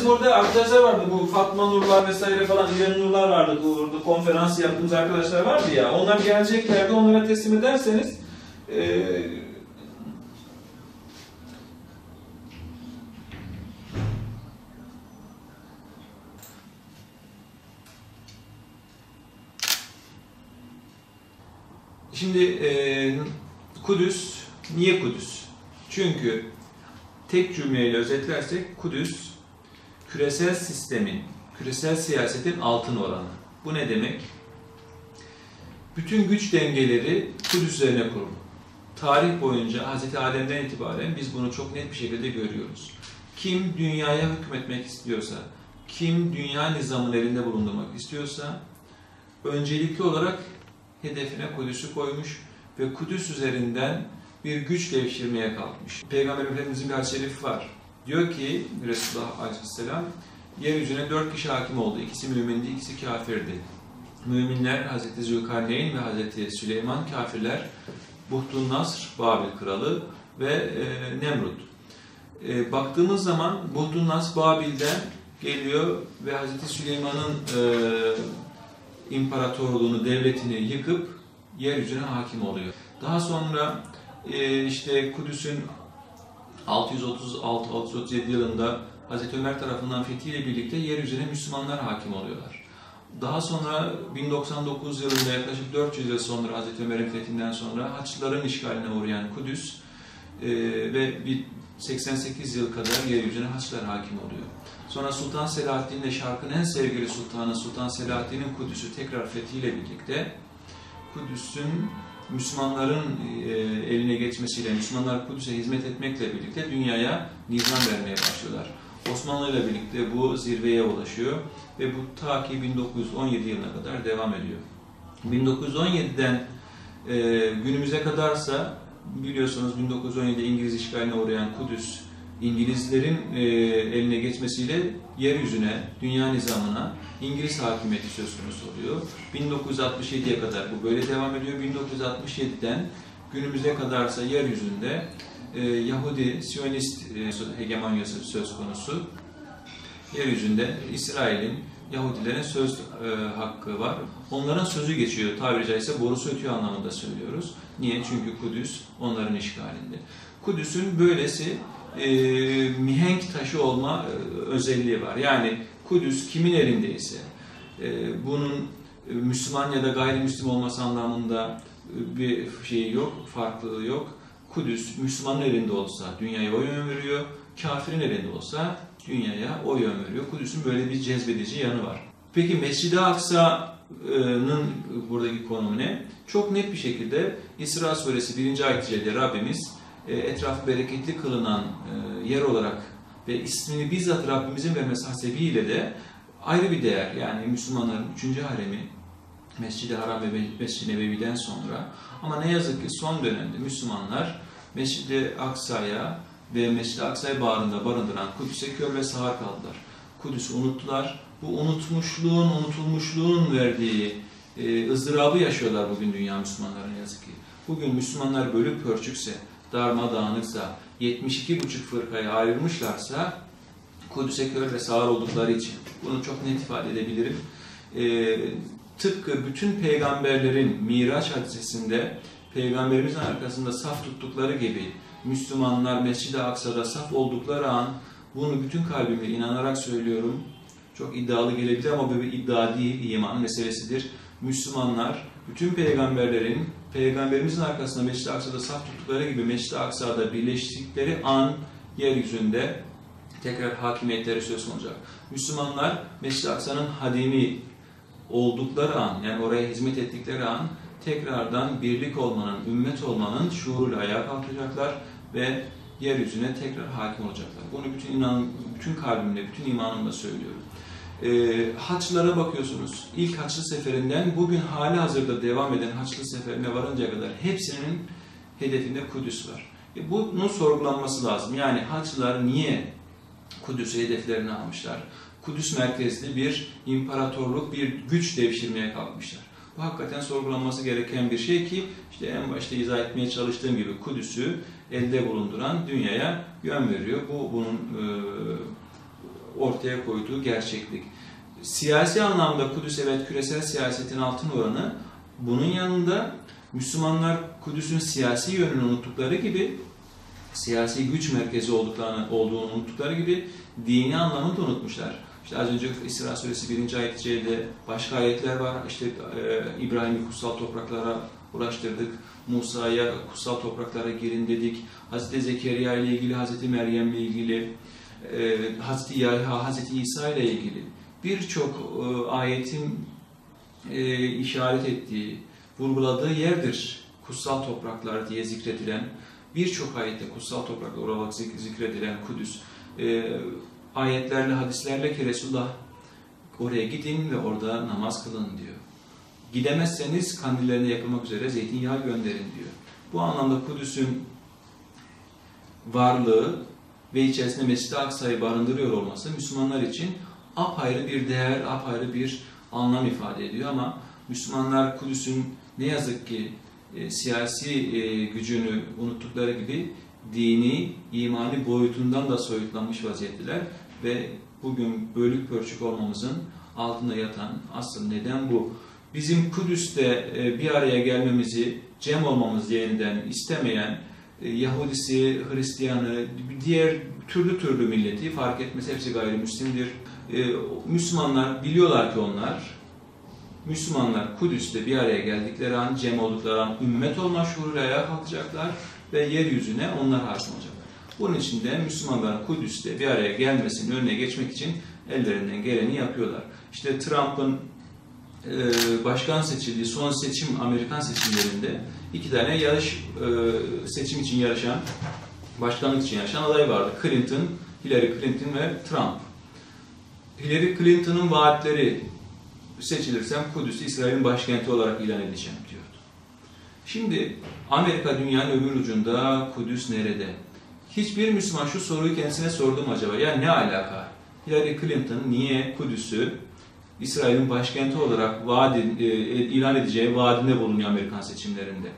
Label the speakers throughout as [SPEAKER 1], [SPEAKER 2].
[SPEAKER 1] bizim orada arkadaşlar vardı, bu Fatma Nurlar vesaire falan, İrem Nurlar vardı, burada konferans yaptığımız arkadaşlar vardı ya, onlar geleceklerdi, onlara teslim ederseniz şimdi Kudüs, niye Kudüs? Çünkü tek cümleyle özetlersek Kudüs, küresel sistemin, küresel siyasetin altın oranı. Bu ne demek? Bütün güç dengeleri Kudüs üzerine kurulu. Tarih boyunca Hz. Adem'den itibaren biz bunu çok net bir şekilde görüyoruz. Kim dünyaya hükmetmek istiyorsa, kim dünya nizamının elinde bulundurmak istiyorsa, öncelikli olarak hedefine Kudüs'ü koymuş ve Kudüs üzerinden bir güç devşirmeye kalkmış. Peygamber Efendimiz'in bir hadis-i şerifi var. Diyor ki Resulullah Aleyhisselam, yeryüzüne 4 kişi hakim oldu. İkisi mümindi, ikisi kafirdi. Müminler Hz. Zülkarneyn ve Hz. Süleyman, kafirler Buhtun Nasr, Babil kralı ve Nemrut. Baktığımız zaman Buhtun Nasr Babil'den geliyor ve Hz. Süleyman'ın imparatorluğunu, devletini yıkıp yeryüzüne hakim oluyor. Daha sonra işte Kudüs'ün 636-637 yılında Hazreti Ömer tarafından fethiyle birlikte yeryüzüne Müslümanlar hakim oluyorlar. Daha sonra 1099 yılında, yaklaşık 400 yıl sonra Hazreti Ömer'in fethinden sonra Haçlıların işgaline uğrayan Kudüs ve bir 88 yıl kadar yeryüzüne Haçlılar hakim oluyor. Sonra Sultan Selahaddin ile Şark'ın en sevgili sultanı Sultan Selahaddin'in Kudüs'ü tekrar fethiyle birlikte Kudüs'ün Müslümanların eline geçmesiyle, Müslümanlar Kudüs'e hizmet etmekle birlikte dünyaya nizam vermeye başlıyorlar. Osmanlı ile birlikte bu zirveye ulaşıyor ve bu ta ki 1917 yılına kadar devam ediyor. 1917'den günümüze kadarsa biliyorsunuz 1917'de İngiliz işgaline uğrayan Kudüs, İngilizlerin eline geçmesiyle yeryüzüne, dünya nizamına İngiliz hakimiyeti söz konusu oluyor. 1967'ye kadar bu böyle devam ediyor. 1967'den günümüze kadarsa yeryüzünde Yahudi, Siyonist hegemonyası söz konusu. Yeryüzünde İsrail'in, Yahudilerin söz hakkı var. Onların sözü geçiyor. Tabiri caizse borusu ötüyor anlamında söylüyoruz. Niye? Çünkü Kudüs onların işgalinde. Kudüs'ün böylesi mihenk taşı olma özelliği var. Yani Kudüs kimin elindeyse bunun Müslüman ya da gayrimüslim olması anlamında bir şeyi yok, farklılığı yok. Kudüs Müslümanın elinde olsa dünyaya o yön veriyor, kafirin elinde olsa dünyaya o yön veriyor. Kudüs'ün böyle bir cezbedici yanı var. Peki Mescid-i Aksa'nın buradaki konumu ne? Çok net bir şekilde İsra Suresi 1. ayet-i celle Rabbimiz etrafı bereketli kılınan yer olarak ve ismini bizzat Rabbimizin vermesi hasebiyle de ayrı bir değer. Yani Müslümanların 3. haremi Mescid-i Haram ve Mescid-i Nebevi'den sonra, ama ne yazık ki son dönemde Müslümanlar Mescid-i Aksa'ya ve Mescid-i Aksa'yı bağrında barındıran Kudüs'e kör ve sağır kaldılar. Kudüs'ü unuttular. Bu unutulmuşluğun verdiği ızdırabı yaşıyorlar bugün dünya Müslümanları ne yazık ki. Bugün Müslümanlar bölük pörçükse, darmadağınıksa, 72,5 fırkaya ayrılmışlarsa Kudüs'e kör ve sağır oldukları için. Bunu çok net ifade edebilirim. Tıpkı bütün peygamberlerin Miraç hadisesinde peygamberimizin arkasında saf tuttukları gibi Müslümanlar Mescid-i Aksa'da saf oldukları an, bunu bütün kalbimle inanarak söylüyorum. Çok iddialı gelebilir ama bu bir iddia değil, iman meselesidir. Müslümanlar bütün peygamberlerin peygamberimizin arkasında Mescid-i Aksa'da saf tuttukları gibi Mescid-i Aksa'da birleştikleri an yeryüzünde tekrar hakimiyetleri söz konusu olacak. Müslümanlar Mescid-i Aksa'nın hadimi oldukları an, yani oraya hizmet ettikleri an tekrardan birlik olmanın, ümmet olmanın şuuruyla ayağa kalkacaklar ve yeryüzüne tekrar hakim olacaklar. Bunu bütün kalbimle, bütün imanımla söylüyorum. Haçlara bakıyorsunuz. İlk Haçlı Seferinden bugün hali hazırda devam eden Haçlı Seferine varıncaya kadar hepsinin hedefinde Kudüs var. Bunun sorgulanması lazım. Yani Haçlılar niye Kudüs'ü hedeflerine almışlar? Kudüs merkezli bir imparatorluk, bir güç devşirmeye kalkmışlar. Bu hakikaten sorgulanması gereken bir şey ki işte en başta izah etmeye çalıştığım gibi Kudüs'ü elde bulunduran dünyaya yön veriyor. Bu bunun ortaya koyduğu gerçeklik. Siyasi anlamda Kudüs evet küresel siyasetin altın oranı, bunun yanında Müslümanlar Kudüs'ün siyasi yönünü unuttukları gibi, siyasi güç merkezi olduğunu unuttukları gibi dini anlamını da unutmuşlar. İşte az önce İsra Suresi 1. ayet-i cellede başka ayetler var. İşte İbrahim'i kutsal topraklara ulaştırdık. Musa'ya kutsal topraklara girin dedik. Hazreti Zekeriya ile ilgili, Hazreti Meryem ile ilgili, Hazreti Yahya, Hazreti İsa ile ilgili birçok ayetin işaret ettiği, vurguladığı yerdir kutsal topraklar diye zikredilen, birçok ayette kutsal topraklar olarak zikredilen Kudüs. Ayetlerle, hadislerle ki Resulullah oraya gidin ve orada namaz kılın diyor. Gidemezseniz kandillerine yakılmak üzere zeytinyağı gönderin diyor. Bu anlamda Kudüs'ün varlığı ve içerisinde Mescid-i Aksa'yı barındırıyor olması Müslümanlar için apayrı bir değer, apayrı bir anlam ifade ediyor. Ama Müslümanlar Kudüs'ün ne yazık ki siyasi gücünü unuttukları gibi dini, imani boyutundan da soyutlanmış vaziyetteler ve bugün bölük pörçük olmamızın altında yatan asıl neden bu. Bizim Kudüs'te bir araya gelmemizi, cem olmamızı yeniden istemeyen Yahudisi, Hristiyanı, diğer türlü milleti fark etmez, hepsi gayrimüslimdir. Müslümanlar biliyorlar ki Müslümanlar Kudüs'te bir araya geldikleri an, cem oldukları an ümmet olma şuuruyla ayağa kalkacaklar ve yeryüzüne onlar hakim olacaklar. Bunun için de Müslümanların Kudüs'te bir araya gelmesinin önüne geçmek için ellerinden geleni yapıyorlar. İşte Trump'ın başkan seçildiği son seçim, Amerikan seçimlerinde iki tane seçim için yarışan, başkanlık için yarışan aday vardı. Hillary Clinton ve Trump. Hillary Clinton'ın vaatleri, seçilirsem Kudüs'ü İsrail'in başkenti olarak ilan edeceğim diyordu. Şimdi Amerika dünyanın öbür ucunda, Kudüs nerede? Hiçbir Müslüman şu soruyu kendisine sordu mu acaba? Ya ne alaka? Hillary Clinton niye Kudüs'ü İsrail'in başkenti olarak ilan edeceği vaadinde bulunuyor Amerikan seçimlerinde?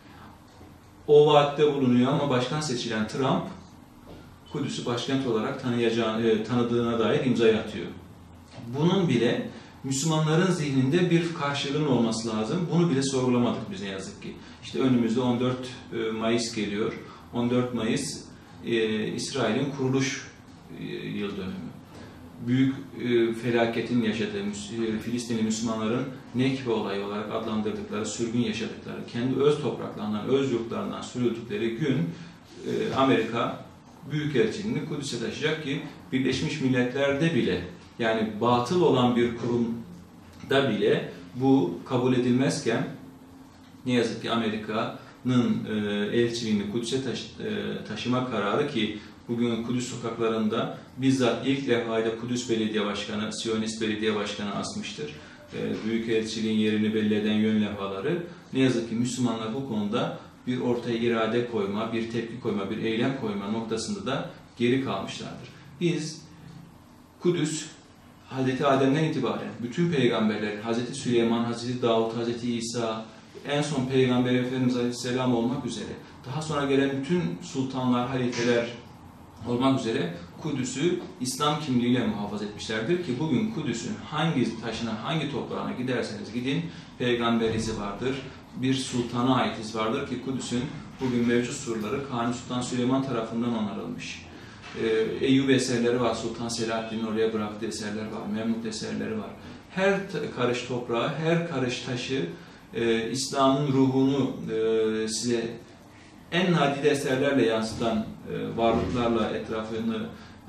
[SPEAKER 1] O vaatte bulunuyor ama başkan seçilen Trump Kudüs'ü başkent olarak tanıdığına dair imzayı atıyor. Bunun bile Müslümanların zihninde bir karşılığının olması lazım. Bunu bile sorgulamadık biz ne yazık ki. İşte önümüzde 14 Mayıs geliyor. 14 Mayıs İsrail'in kuruluş yıl dönümü. Büyük felaketin yaşadığı Filistinli Müslümanların Nekbe olayı olarak adlandırdıkları, sürgün yaşadıkları, kendi öz topraklarından, öz yurtlarından sürüldükleri gün Amerika Büyükelçiliğini Kudüs'e taşıyacak ki Birleşmiş Milletler'de bile, yani batıl olan bir kurumda bile bu kabul edilmezken ne yazık ki Amerika'nın elçiliğini Kudüs'e taşıma kararı ki bugün Kudüs sokaklarında bizzat ilk defayla Kudüs Belediye Başkanı, Siyonist Belediye Başkanı asmıştır. Büyükelçiliğin yerini belli eden yön levhaları. Ne yazık ki Müslümanlar bu konuda bir ortaya irade koyma, bir tepki koyma, bir eylem koyma noktasında da geri kalmışlardır. Biz Kudüs, Hazreti Adem'den itibaren bütün peygamberler, Hazreti Süleyman, Hazreti Davut, Hazreti İsa, en son Peygamber Efendimiz Aleyhisselam olmak üzere, daha sonra gelen bütün sultanlar, halifeler olmak üzere Kudüs'ü İslam kimliğiyle muhafaza etmişlerdir ki bugün Kudüs'ün hangi taşına, hangi toprağına giderseniz gidin peygamber izi vardır, bir sultana ait iz vardır ki Kudüs'ün bugün mevcut surları Kanuni Sultan Süleyman tarafından onarılmış. Eyyubi eserleri var, Sultan Selahaddin'in oraya bıraktığı eserler var, Memlük eserleri var. Her karış toprağı, her karış taşı İslam'ın ruhunu size en nadide eserlerle yansıtan varlıklarla etrafını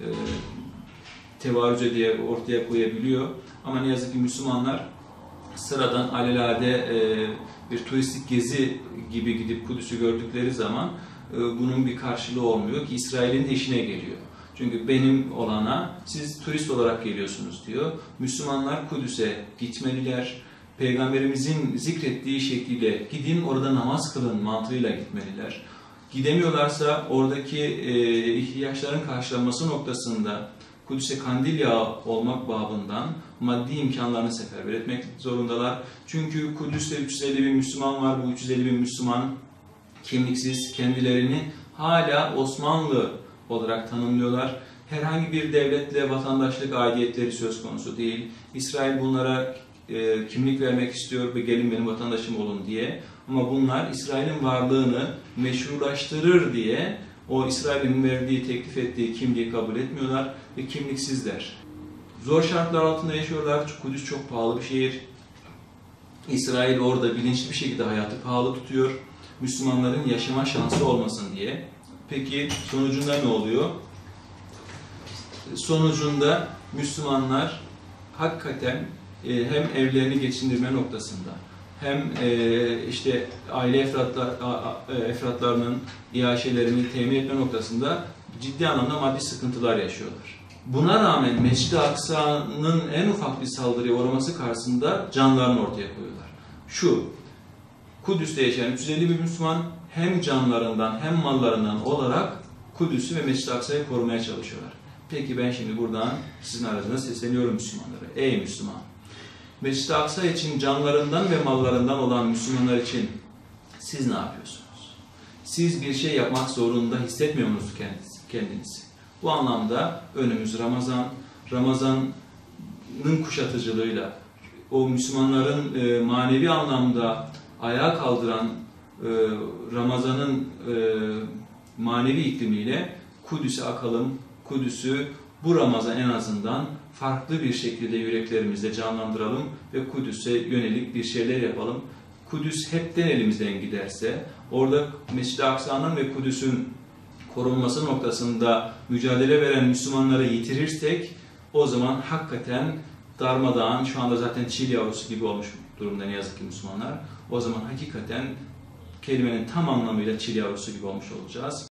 [SPEAKER 1] tevarüz diye ortaya koyabiliyor. Ama ne yazık ki Müslümanlar sıradan alelade bir turistik gezi gibi gidip Kudüs'ü gördükleri zaman bunun bir karşılığı olmuyor ki İsrail'in de işine geliyor. Çünkü benim olana siz turist olarak geliyorsunuz diyor. Müslümanlar Kudüs'e gitmeliler. Peygamberimizin zikrettiği şekliyle gidin orada namaz kılın mantığıyla gitmeliler. Gidemiyorlarsa oradaki ihtiyaçların karşılanması noktasında Kudüs'e kandil yağı olmak babından maddi imkanlarını seferber etmek zorundalar. Çünkü Kudüs'te 350 bin Müslüman var. Bu 350 bin Müslüman kimliksiz, kendilerini hala Osmanlı olarak tanımlıyorlar. Herhangi bir devletle vatandaşlık aidiyetleri söz konusu değil. İsrail bunlara kimlik vermek istiyor ve gelin benim vatandaşım olun diye. Ama bunlar İsrail'in varlığını meşrulaştırır diye o İsrail'in verdiği, teklif ettiği kimliği kabul etmiyorlar ve kimliksizler. Zor şartlar altında yaşıyorlar. Kudüs çok pahalı bir şehir. İsrail orada bilinçli bir şekilde hayatı pahalı tutuyor. Müslümanların yaşama şansı olmasın diye. Peki sonucunda ne oluyor? Sonucunda Müslümanlar hakikaten hem evlerini geçindirme noktasında hem işte aile efratlarının iaşelerini temin etme noktasında ciddi anlamda maddi sıkıntılar yaşıyorlar. Buna rağmen Mescid-i Aksa'nın en ufak bir saldırıya uğraması karşısında canlarını ortaya koyuyorlar. Şu, Kudüs'te yaşayan 350 bin Müslüman hem canlarından hem mallarından olarak Kudüs'ü ve Mescid-i Aksa'yı korumaya çalışıyorlar. Peki ben şimdi buradan sizin aracınıza sesleniyorum Müslümanlara. Ey Müslüman! Mescid-i Aksa için canlarından ve mallarından olan Müslümanlar için siz ne yapıyorsunuz? Siz bir şey yapmak zorunda hissetmiyor musunuz kendinizi? Bu anlamda önümüz Ramazan. Ramazan'ın kuşatıcılığıyla o Müslümanların manevi anlamda ayağa kaldıran Ramazan'ın manevi iklimiyle Kudüs'e akalım. Kudüs'ü bu Ramazan en azından farklı bir şekilde yüreklerimizde canlandıralım ve Kudüs'e yönelik bir şeyler yapalım. Kudüs hepten elimizden giderse, orada Mescid-i Aksa'nın ve Kudüs'ün korunması noktasında mücadele veren Müslümanları yitirirsek, o zaman hakikaten darmadağın, şu anda zaten çil yavrusu gibi olmuş durumda ne yazık ki Müslümanlar. O zaman hakikaten kelimenin tam anlamıyla çil yavrusu gibi olmuş olacağız.